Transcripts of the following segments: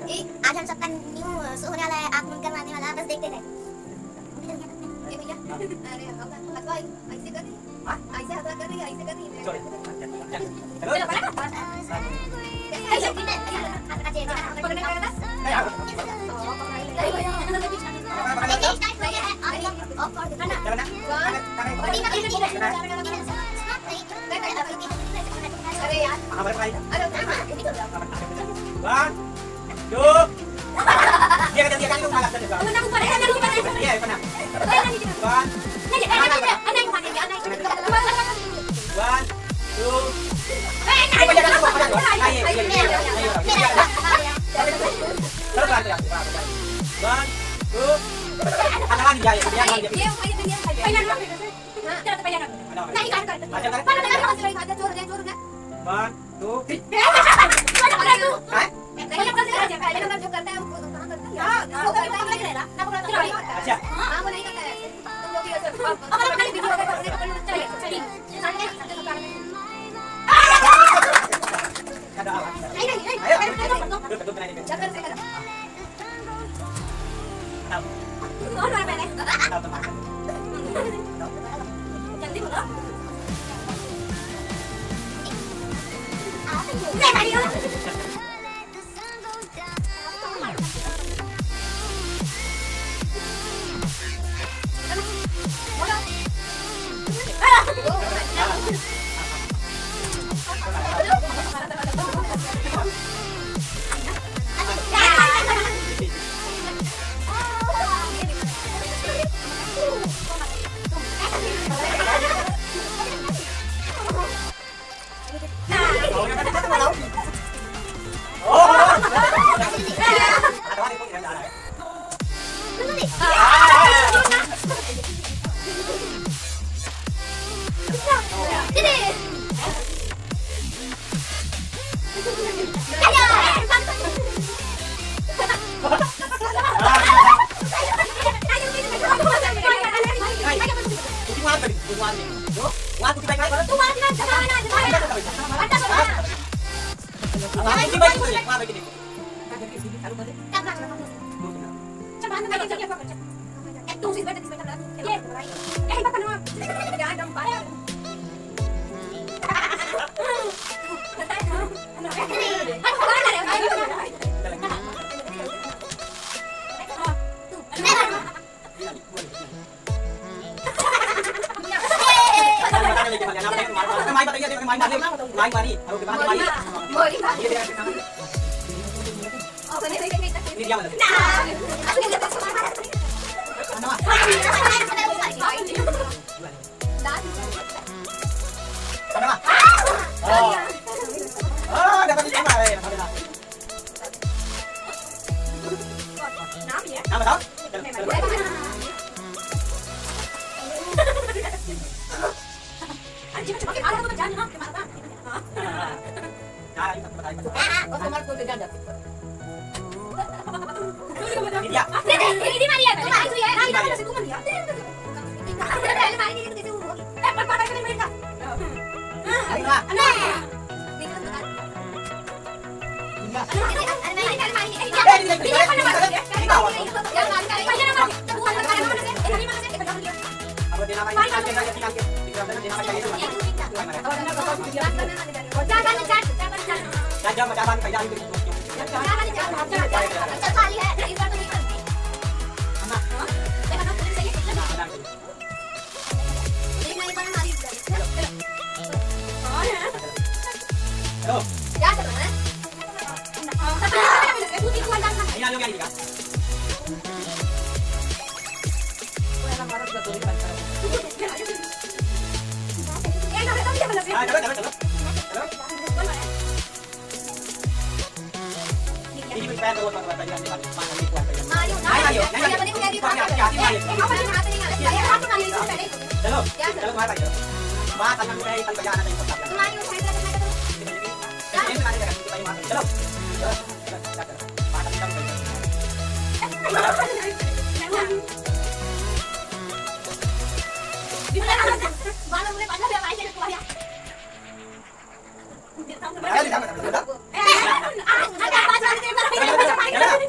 आज हम सबका न्यू शो होने वाला है, आगमन करवाने वाला, बस देखते रहे। अरे अथवा ऐसे कर रही है, ऐसे हवा कर रही है, ऐसे कर रही है। चलो अरे यार हमारे भाई अरे वन टू ये kan dia kan lu malas tadi kan iya pernah one one two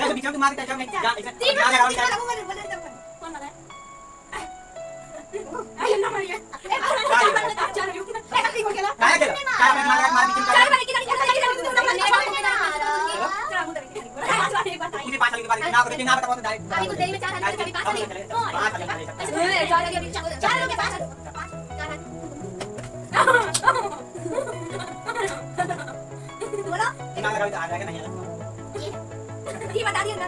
ऐसे बीच में तुम मार के नहीं जा ऐसे जा लगाओ इधर कौन लगा है आई ना मारिए चल रही हूं ऐसा ठीक हो गया काय केलं काय मार बीच में चल मैंने किधर तुम्ही 5 साल के बाद ना करो ना बता दो अभी कुछ देरी में 4 आदमी कभी 5 साल 4 आदमी 4 लोग 5 बोलो ना लगाओ आ जाएगा नहीं ये बता दिया ना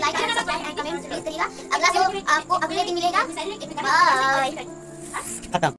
खत्म।